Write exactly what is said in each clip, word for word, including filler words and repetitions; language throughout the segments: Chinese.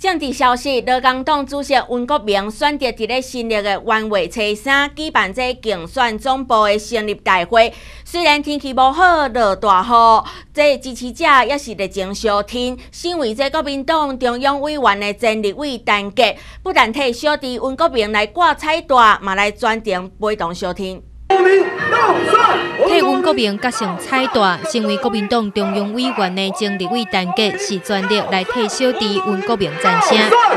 政治消息，劳工党主席温国明选择伫咧新历的元月初三举办这竞选总部的成立大会。虽然天气无好，落大雨，这支持者也是热情相挺。身为这国民党中央委员的前立委陈杰，不但替小弟温国明来挂彩带，嘛来专程陪同相挺。 替温国明角成彩带，成为国民党中央委员的前立委陈杰是全力来替小弟温国明赞声。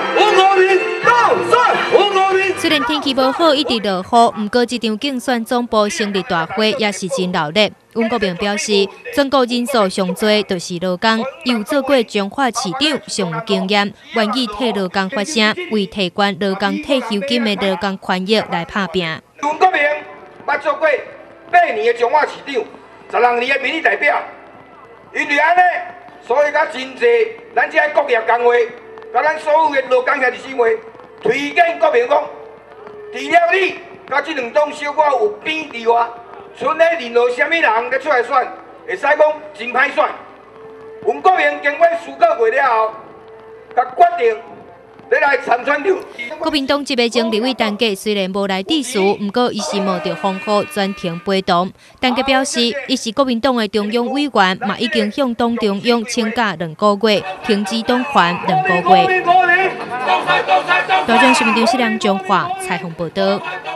虽然天气无好，一直落雨，不过这场竞选总部成立大会也是真热闹。温国明表示，全国人数上多就是劳工，伊有做过彰化市长，上有经验，愿意替劳工发声，为提悬劳工退休金的劳工权益来打拼。 温国明捌做过八年的彰化市长，十六年的民意代表，因为安尼，所以甲真侪咱这国业工会，甲咱所有的劳工兄弟姊妹推荐国民讲，除了你，甲这两党小可有边之外，剩的任何什么人咧出来选，会使讲真歹选。温国明经过思考过了后，甲决定。 国民党这个前立委陈杰虽然无来致辞，不过伊是冒着风雨专程陪同。陈杰表示，伊是国民党的中央委员，嘛已经向党中央请假两个月，停止党权两个月。大众新闻张世良、中华采访报道。